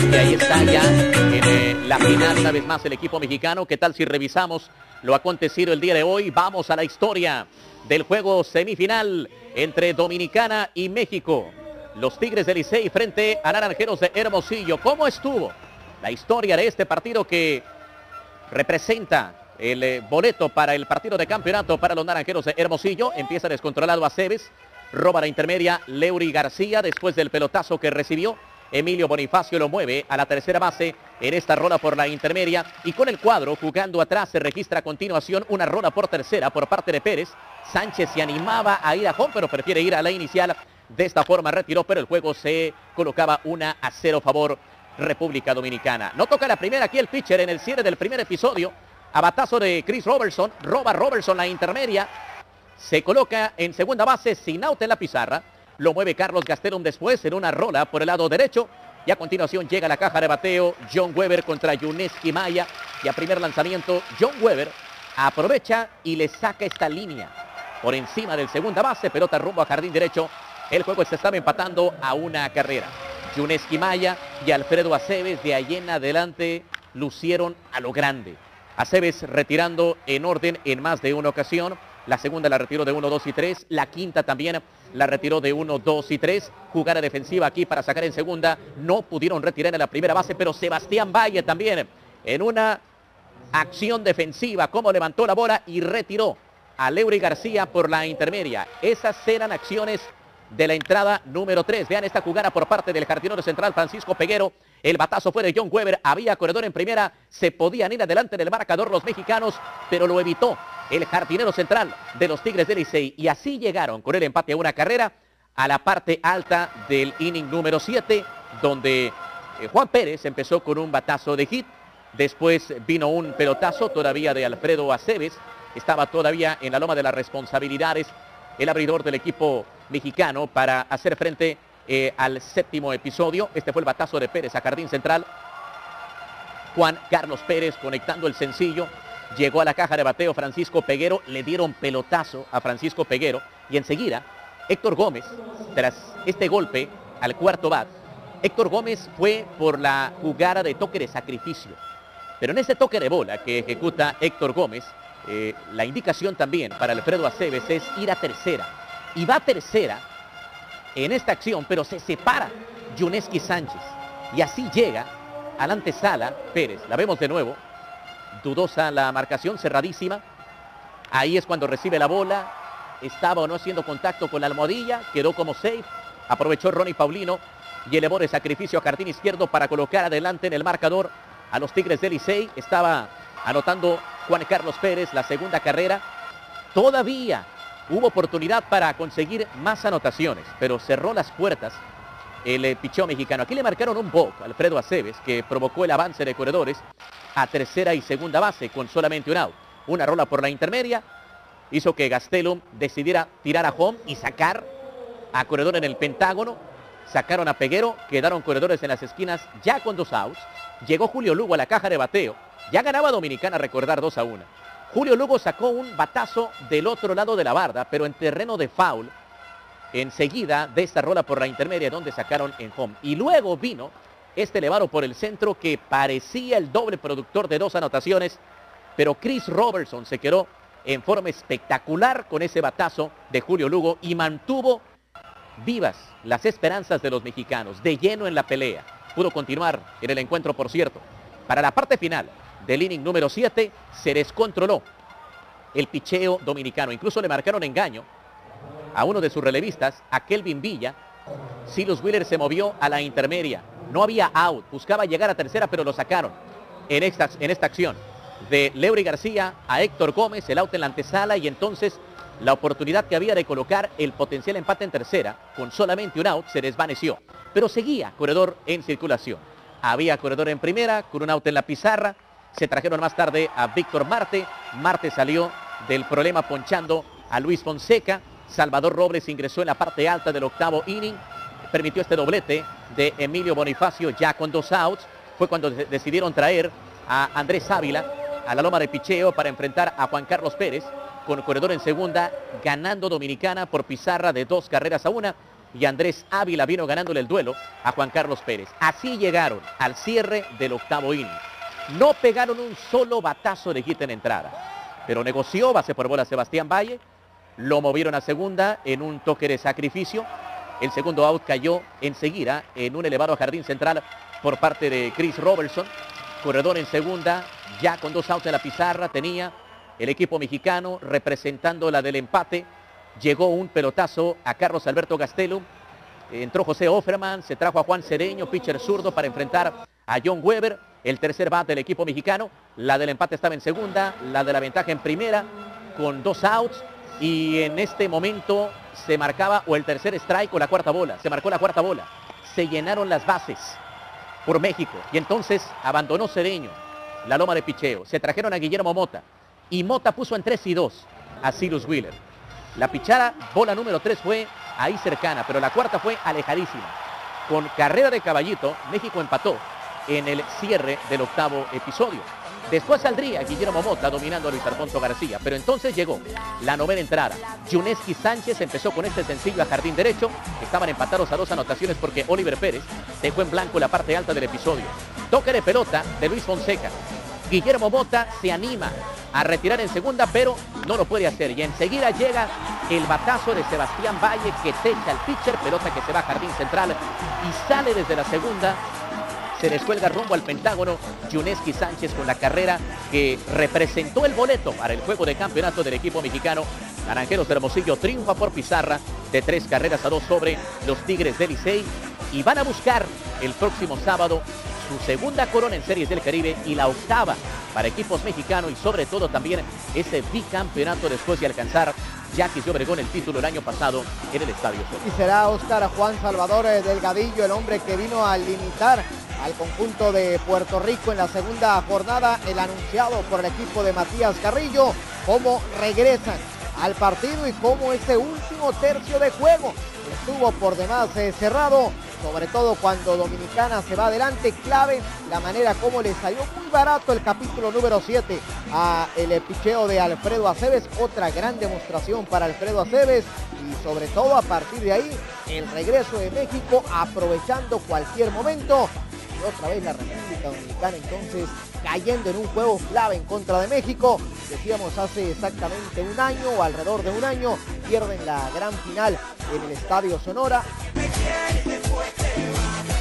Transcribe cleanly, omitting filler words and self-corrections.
Y ahí está ya en la final una vez más el equipo mexicano. ¿Qué tal si revisamos lo acontecido el día de hoy? Vamos a la historia del juego semifinal entre Dominicana y México. Los Tigres del Licey frente a Naranjeros de Hermosillo. ¿Cómo estuvo la historia de este partido que representa el boleto para el partido de campeonato para los Naranjeros de Hermosillo? Empieza descontrolado Aceves, roba la intermedia Leury García después del pelotazo que recibió. Emilio Bonifacio lo mueve a la tercera base en esta rola por la intermedia y con el cuadro jugando atrás se registra a continuación una rola por tercera por parte de Pérez. Sánchez se animaba a ir a home pero prefiere ir a la inicial. De esta forma retiró, pero el juego se colocaba 1-0 favor República Dominicana. No toca la primera aquí el pitcher en el cierre del primer episodio. A batazo de Chris Robertson, roba Robertson la intermedia. Se coloca en segunda base sin out en la pizarra. Lo mueve Carlos Gastelum después en una rola por el lado derecho. Y a continuación llega la caja de bateo John Weber contra Yuneski Maya. Y a primer lanzamiento John Weber aprovecha y le saca esta línea por encima del segunda base. Pelota rumbo a jardín derecho. El juego se estaba empatando a una carrera. Yuneski Maya y Alfredo Aceves de ahí en adelante lucieron a lo grande. Aceves retirando en orden en más de una ocasión. La segunda la retiró de 1, 2 y 3. La quinta también la retiró de 1, 2 y 3. Jugada defensiva aquí para sacar en segunda. No pudieron retirar en la primera base, pero Sebastián Valle también en una acción defensiva, como levantó la bola y retiró a Leury García por la intermedia. Esas eran acciones de la entrada número 3. Vean esta jugada por parte del jardinero central Francisco Peguero. El batazo fue de John Weber. Había corredor en primera. Se podían ir adelante del marcador los mexicanos, pero lo evitó el jardinero central de los Tigres del Licey. Y así llegaron con el empate a una carrera a la parte alta del inning número 7, donde Juan Pérez empezó con un batazo de hit. Después vino un pelotazo todavía de Alfredo Aceves. Estaba todavía en la loma de las responsabilidades el abridor del equipo mexicano para hacer frente al séptimo episodio. Este fue el batazo de Pérez a jardín central. Juan Carlos Pérez conectando el sencillo. Llegó a la caja de bateo Francisco Peguero. Le dieron pelotazo a Francisco Peguero. Y enseguida Héctor Gómez, tras este golpe al cuarto bat, Héctor Gómez fue por la jugada de toque de sacrificio. Pero en ese toque de bola que ejecuta Héctor Gómez, la indicación también para Alfredo Aceves es ir a tercera. Y va a tercera en esta acción, pero se separa Yuneski Sánchez. Y así llega a la antesala Pérez. La vemos de nuevo. Dudosa la marcación, cerradísima. Ahí es cuando recibe la bola. Estaba o no haciendo contacto con la almohadilla. Quedó como safe. Aprovechó Ronnie Paulino y elevó de sacrificio a jardín izquierdo para colocar adelante en el marcador a los Tigres del Licey. Estaba anotando Juan Carlos Pérez la segunda carrera. Todavía hubo oportunidad para conseguir más anotaciones, pero cerró las puertas el picheo mexicano. Aquí le marcaron un walk a Alfredo Aceves, que provocó el avance de corredores a tercera y segunda base con solamente un out. Una rola por la intermedia hizo que Gastelum decidiera tirar a home y sacar a corredor en el pentágono. Sacaron a Peguero, quedaron corredores en las esquinas ya con 2 outs. Llegó Julio Lugo a la caja de bateo. Ya ganaba Dominicana, recordar, 2-1. Julio Lugo sacó un batazo del otro lado de la barda, pero en terreno de foul. Enseguida de esta rola por la intermedia donde sacaron en home. Y luego vino este elevado por el centro que parecía el doble productor de 2 anotaciones. Pero Chris Robertson se quedó en forma espectacular con ese batazo de Julio Lugo y mantuvo vivas las esperanzas de los mexicanos, de lleno en la pelea. Pudo continuar en el encuentro, por cierto. Para la parte final del inning número 7 se descontroló el picheo dominicano. Incluso le marcaron engaño a uno de sus relevistas, a Kelvin Villa. Silas Wheeler se movió a la intermedia. No había out. Buscaba llegar a tercera, pero lo sacaron en esta acción. De Leury García a Héctor Gómez, el out en la antesala, y entonces la oportunidad que había de colocar el potencial empate en tercera, con solamente un out, se desvaneció. Pero seguía corredor en circulación. Había corredor en primera, con un out en la pizarra. Se trajeron más tarde a Víctor Marte. Marte salió del problema ponchando a Luis Fonseca. Salvador Robles ingresó en la parte alta del octavo inning. Permitió este doblete de Emilio Bonifacio ya con 2 outs. Fue cuando decidieron traer a Andrés Ávila a la loma de picheo para enfrentar a Juan Carlos Pérez, con corredor en segunda, ganando Dominicana por pizarra de 2 carreras a 1. y Andrés Ávila vino ganándole el duelo a Juan Carlos Pérez. Así llegaron al cierre del octavo inning. No pegaron un solo batazo de hit en entrada, pero negoció, base por bola Sebastián Valle, lo movieron a segunda en un toque de sacrificio. El segundo out cayó enseguida en un elevado jardín central por parte de Chris Robertson. Corredor en segunda, ya con 2 outs en la pizarra, tenía el equipo mexicano representando la del empate. Llegó un pelotazo a Carlos Alberto Gastelum. Entró José Offerman, se trajo a Juan Cedeño, pitcher zurdo, para enfrentar a John Weber. El tercer bat del equipo mexicano. La del empate estaba en segunda, la de la ventaja en primera, con 2 outs. Y en este momento se marcaba o el tercer strike o la cuarta bola. Se marcó la cuarta bola. Se llenaron las bases por México. Y entonces abandonó Cedeño la loma de picheo. Se trajeron a Guillermo Mota. Y Mota puso en 3-2 a Cyrus Wheeler. La pichada, bola número 3 fue ahí cercana, pero la cuarta fue alejadísima. Con carrera de Caballito, México empató en el cierre del octavo episodio. Después saldría Guillermo Mota dominando a Luis Alfonso García, pero entonces llegó la novena entrada. Yuneski Sánchez empezó con este sencillo a jardín derecho. Estaban empatados a 2 anotaciones porque Oliver Pérez dejó en blanco la parte alta del episodio. Toque de pelota de Luis Fonseca. Guillermo Mota se anima a retirar en segunda, pero no lo puede hacer. Y enseguida llega el batazo de Sebastián Valle que techa al pitcher, pelota que se va a jardín central y sale desde la segunda. Se descuelga rumbo al Pentágono Yuneski Sánchez con la carrera que representó el boleto para el juego de campeonato del equipo mexicano. Naranjeros de Hermosillo triunfa por pizarra de 3-2 sobre los Tigres del Licey y van a buscar el próximo sábado su segunda corona en Series del Caribe y la octava para equipos mexicanos y sobre todo también ese bicampeonato después de alcanzar Yaquis de Obregón el título el año pasado en el Estadio Sol. Y será Óscar Juan Salvador Delgadillo el hombre que vino a limitar al conjunto de Puerto Rico en la segunda jornada, el anunciado por el equipo de Matías Carrillo, cómo regresan al partido y cómo ese último tercio de juego estuvo por demás cerrado, sobre todo cuando Dominicana se va adelante. Clave la manera como le salió muy barato el capítulo número 7 a el picheo de Alfredo Aceves, otra gran demostración para Alfredo Aceves y sobre todo a partir de ahí el regreso de México aprovechando cualquier momento. Y otra vez la República Dominicana entonces cayendo en un juego clave en contra de México. Decíamos hace exactamente un año o alrededor de un año, pierden la gran final en el Estadio Sonora.